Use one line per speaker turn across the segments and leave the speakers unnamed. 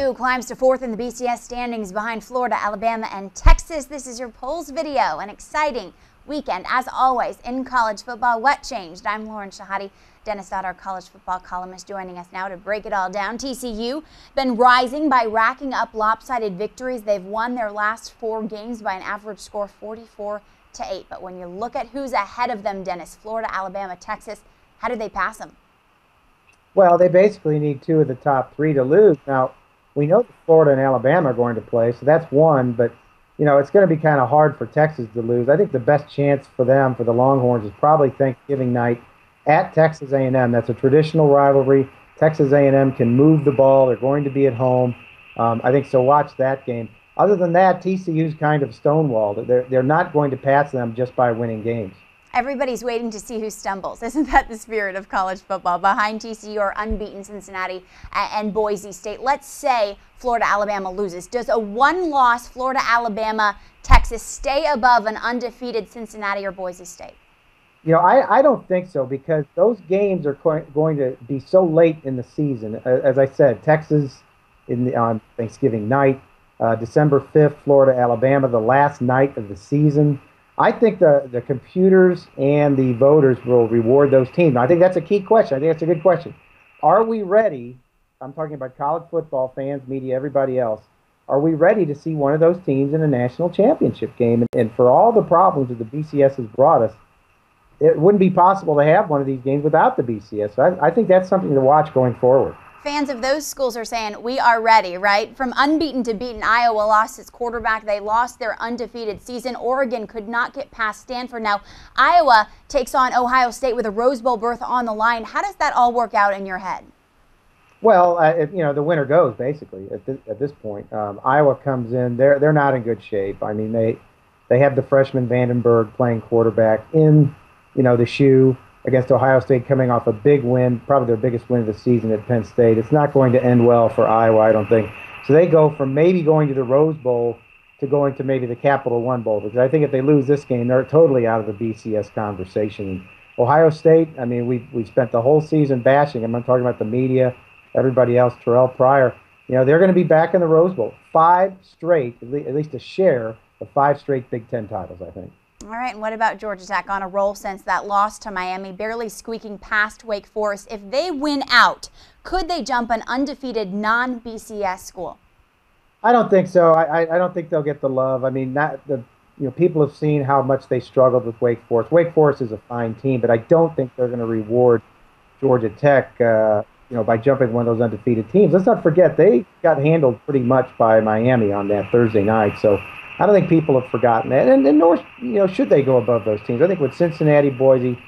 TCU climbs to fourth in the BCS standings behind Florida, Alabama, and Texas. This is your polls video. An exciting weekend, as always, in college football. What changed? I'm Lauren Shahade. Dennis Dodd, our college football columnist, joining us now to break it all down. TCU been rising by racking up lopsided victories. They've won their last 4 games by an average score 44-8. But when you look at who's ahead of them, Dennis, Florida, Alabama, Texas, how did they pass them?
Well, they basically need 2 of the top 3 to lose. Now, we know that Florida and Alabama are going to play, so that's one, but it's going to be kind of hard for Texas to lose. I think the best chance for them, for the Longhorns, is probably Thanksgiving night at Texas A&M. That's a traditional rivalry. Texas A&M can move the ball. They're going to be at home. I think so. Watch that game. Other than that, TCU's kind of stonewalled. They're not going to pass them just by winning games.
Everybody's waiting to see who stumbles. Isn't that the spirit of college football? Behind TCU are unbeaten Cincinnati and Boise State. Let's say Florida, Alabama loses. Does a one-loss Florida, Alabama, Texas stay above an undefeated Cincinnati or Boise State?
I don't think so, because those games are going to be so late in the season. As I said, Texas on Thanksgiving night, December 5th, Florida, Alabama, the last night of the season. I think the computers and the voters will reward those teams. Now, I think that's a key question. I think that's a good question. Are we ready? I'm talking about college football fans, media, everybody else. Are we ready to see one of those teams in a national championship game? And for all the problems that the BCS has brought us, it wouldn't be possible to have one of these games without the BCS. So I think that's something to watch going forward.
Fans of those schools are saying, we are ready, right? From unbeaten to beaten, Iowa lost its quarterback. They lost their undefeated season. Oregon could not get past Stanford. Now, Iowa takes on Ohio State with a Rose Bowl berth on the line. How does that all work out in your head?
Well, the winner goes, basically, at this point. Iowa comes in. They're not in good shape. I mean, they have the freshman Vandenberg playing quarterback in the shoe against Ohio State, coming off a big win, probably their biggest win of the season at Penn State. It's not going to end well for Iowa, I don't think. So they go from maybe going to the Rose Bowl to going to maybe the Capital One Bowl, because I think if they lose this game, they're totally out of the BCS conversation. Ohio State, I mean, we spent the whole season bashing them. I'm talking about the media, everybody else, Terrell Pryor. They're going to be back in the Rose Bowl. 5 straight, at least a share of 5 straight Big Ten titles, I think.
All right, and what about Georgia Tech? On a roll since that loss to Miami, barely squeaking past Wake Forest. If they win out, could they jump an undefeated non-BCS school?
I don't think so. I don't think they'll get the love. I mean, people have seen how much they struggled with Wake Forest. Wake Forest is a fine team, but I don't think they're going to reward Georgia Tech, by jumping one of those undefeated teams. Let's not forget, they got handled pretty much by Miami on that Thursday night. So I don't think people have forgotten that, and nor should they go above those teams. I think what Cincinnati, Boise,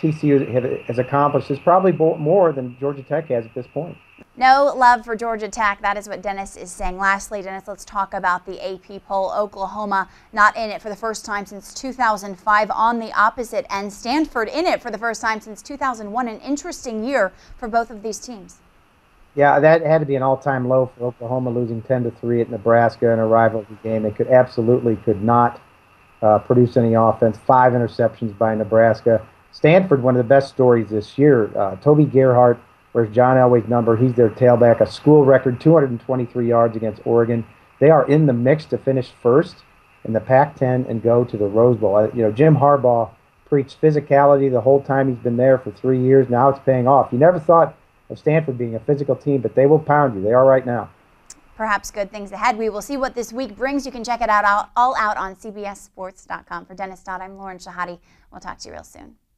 TCU has accomplished is probably more than Georgia Tech has at this point.
No love for Georgia Tech. That is what Dennis is saying. Lastly, Dennis, let's talk about the AP poll. Oklahoma not in it for the first time since 2005. On the opposite end, Stanford in it for the first time since 2001. An interesting year for both of these teams.
Yeah, that had to be an all-time low for Oklahoma, losing 10-3 at Nebraska in a rivalry game. They could not produce any offense. 5 interceptions by Nebraska. Stanford, one of the best stories this year. Toby Gerhart, where's John Elway's number? He's their tailback. A school record, 223 yards against Oregon. They are in the mix to finish first in the Pac-10 and go to the Rose Bowl. Jim Harbaugh preached physicality the whole time he's been there for 3 years. Now it's paying off. You never thought of Stanford being a physical team, but they will pound you. They are right now.
Perhaps good things ahead. We will see what this week brings. You can check it out all out on CBSSports.com. For Dennis Dodd, I'm Lauren Shahade. We'll talk to you real soon.